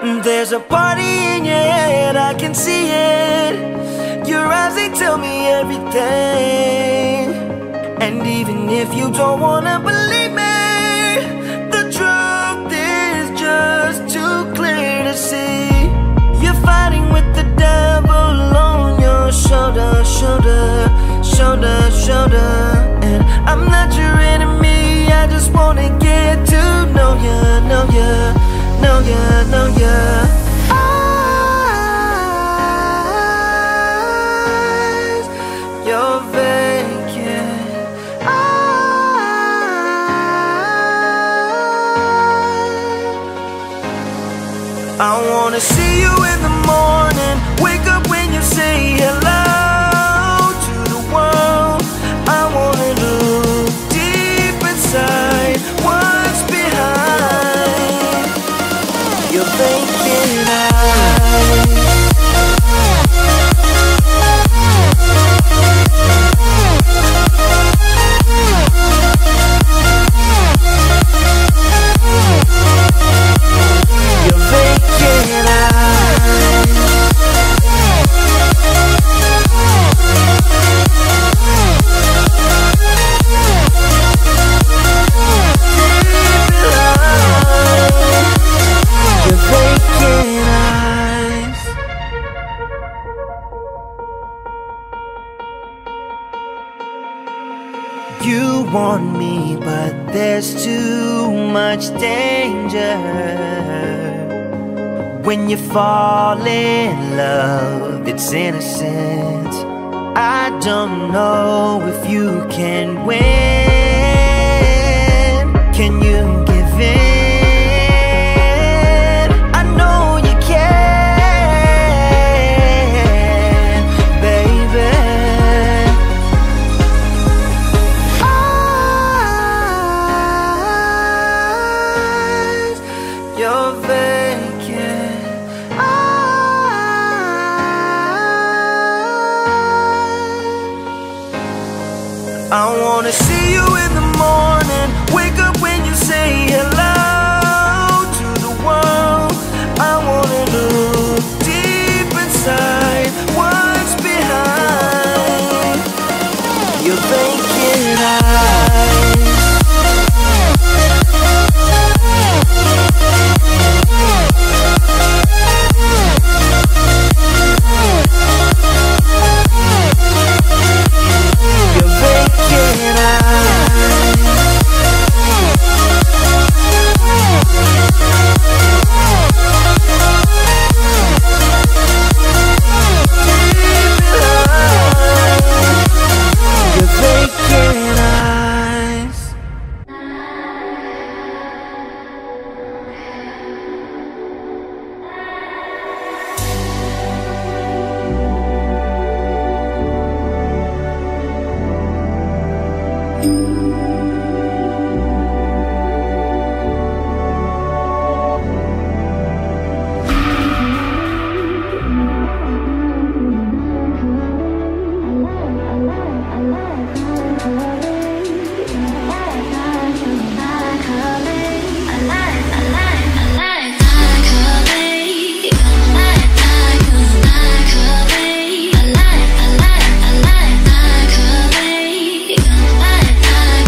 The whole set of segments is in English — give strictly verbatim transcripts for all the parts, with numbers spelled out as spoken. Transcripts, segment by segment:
There's a party in your head, I can see it. Your eyes, they tell me everything. And even if you don't wanna believe me, the truth is just too clear to see. You're fighting with the devil on your shoulder, shoulder, shoulder, shoulder. And I'm not your enemy, I just wanna get to know ya, know ya, know ya, know ya. Eyes, you're vacant. Eyes, I wanna see you in the morning, wake up when you say hello to the world. I wanna look deep inside what's behind your vacant eyes. Your vacant eyes. Your vacant eyes. You want me, but there's too much danger. When you fall in love, it's innocent. I don't know if you can win. Can you give in? I know you can, baby. Eyes, you're vacant. I wanna see you in the morning, wake up when you say hello to the world. I wanna look deep inside what's behind your vacant eyes. Your vacant eyes. Your vacant eyes. I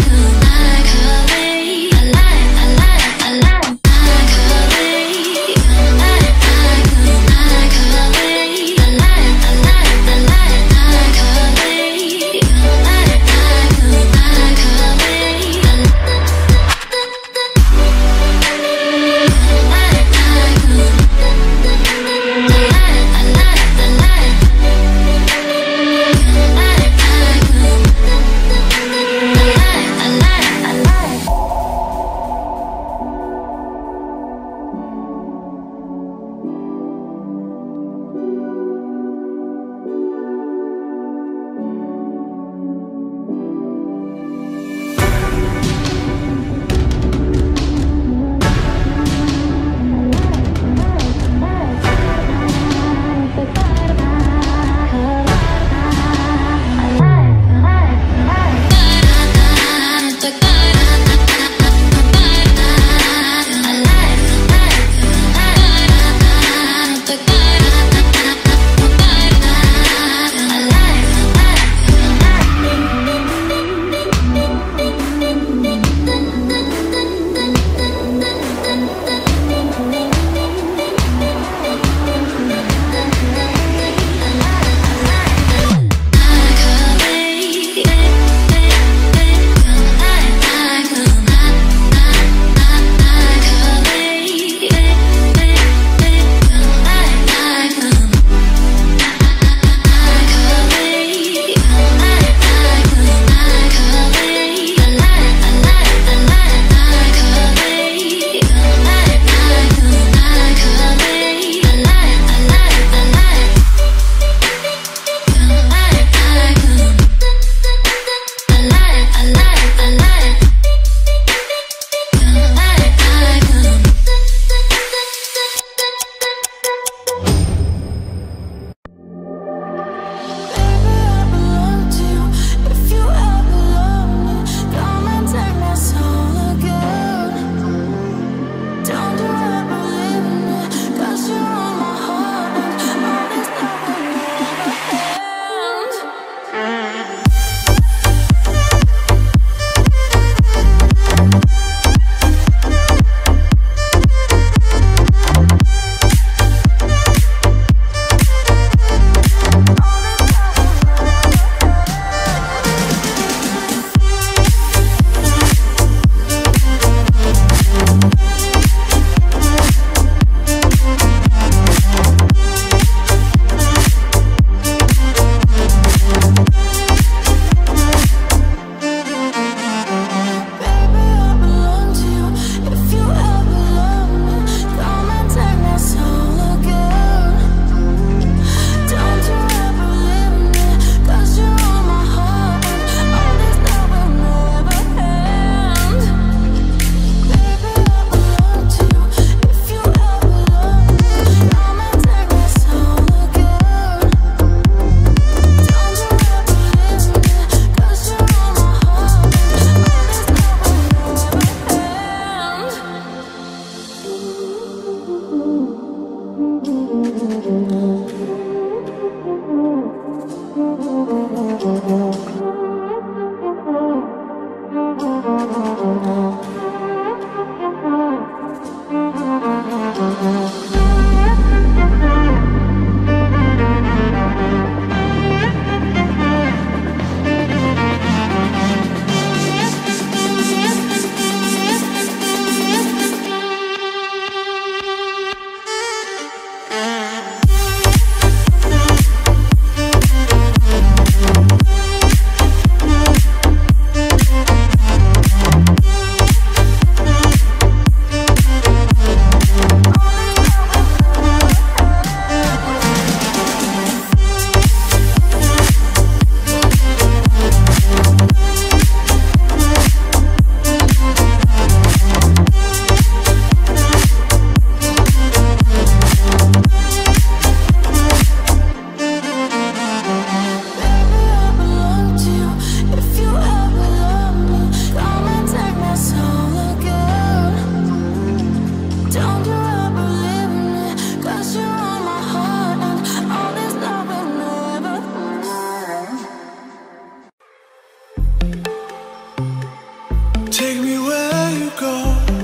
Take me where you go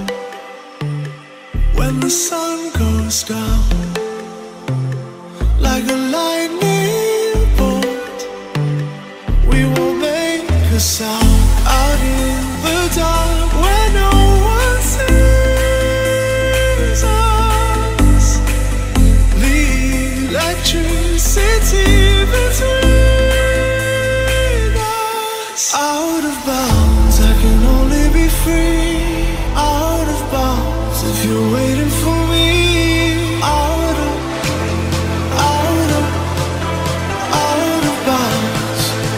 when the sun goes down, like a lightning bolt. We will make a sound out in the dark where no one sees us. The electricity between us. Out of bounds, I can only be free. Out of bounds, if you're waiting for me. Out of, out of, out of bounds.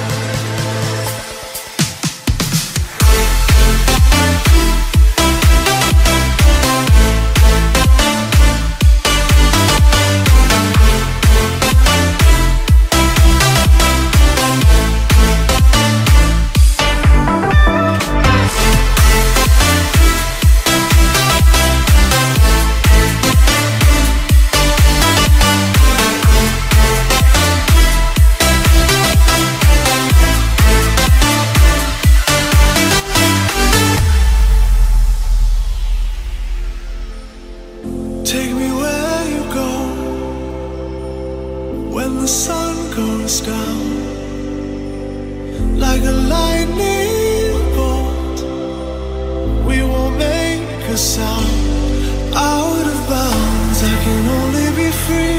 Take me where you go when the sun goes down, like a lightning bolt. We will make a sound. Out of bounds, I can only be free.